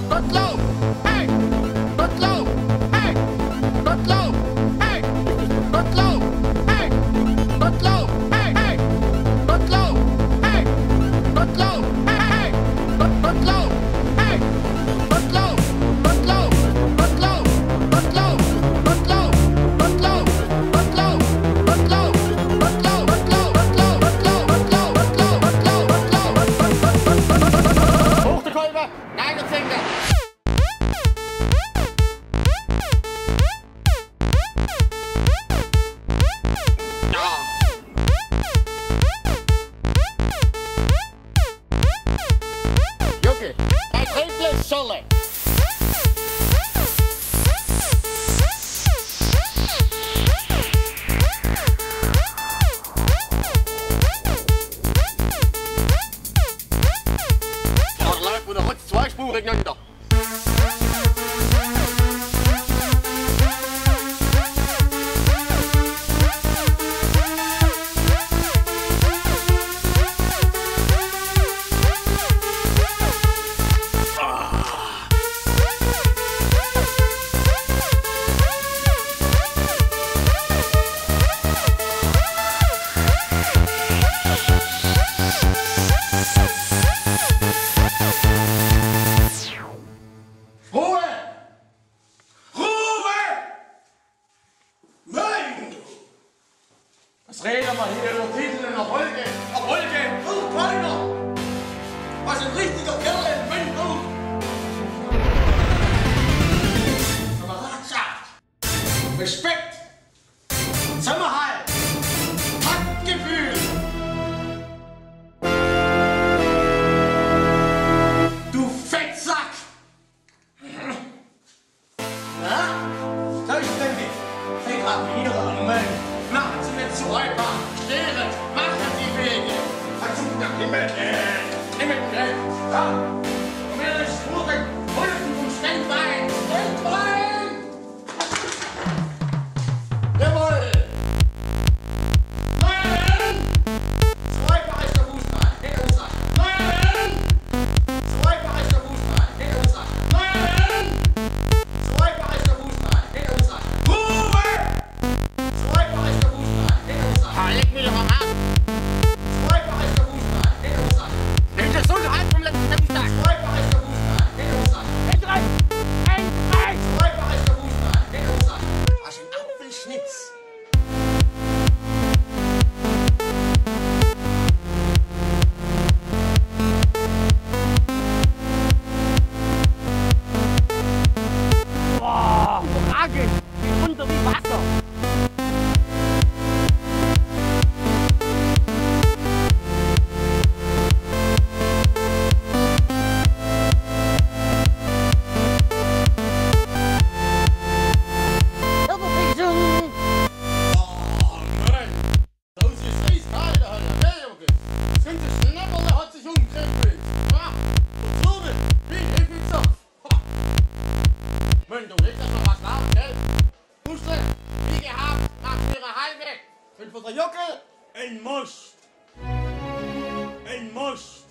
Gottlob! Hey! Gottlob! Hey! Gottlob! Hey! Gottlob! Hey! Gottlob! Hey! Hey! Gottlob! Hey! Gottlob! Hey! Gottlob! Hey! Gottlob! Gottlob! Gottlob! Gottlob! Gottlob! Gottlob! Gottlob! Gottlob! Hoch die Kolbe! Nein, das Finger! Jucke, bei Triple Scholle! Oder rutzt zweispurig ineinander. Was reden wir hier über Titel und Erfolge? Erfolge! Du, keiner! Was ein richtiger Kerl in Wendung! Kameradschaft! Respekt! Zusammenhalt! Taktgefühl! Du Fettsack! Na? Selbstständig! Sie gratulieren und melden! Machen Sie nicht zu einfach! Stehren! Machen die Wege! Versuchen nach Himmel! Himmel! Ja! Und mir ist Spuren! Hulken und Ständbein! Ständbein! Jawohl! Nein! So einfach ist der Fußball! Hinter uns rein! Nein! So einfach ist der Fußball! Hinter uns rein! Nein! So einfach ist der Fußball! Hinter uns rein! Ruhe! So einfach ist der Fußball! Hinter uns rein! Leg mich doch am Arsch! So einfach ist der Fußball! Hinter uns rein! Nimm das so Gehalt vom letzten Samstag! So einfach ist der Fußball! Hinter uns rein! Endreich! Endreich! So einfach ist der Fußball! Hinter uns rein! Was ein Apfelschnitz! Boah! Frage! Wie runter wie Wasser! Überfischung! Oh Mann! Das ist eiskalt, Alter! Der Junge! Das ganze Schnapperle hat sich umgekrempelt! Ha! Und Zwirbel! Wie ein Pizza! Mann, du legst das noch was nach, gell? Puste, wie gehabt, nach ihrer Halbe! Sind für der Jockel ein Most! Ein Most!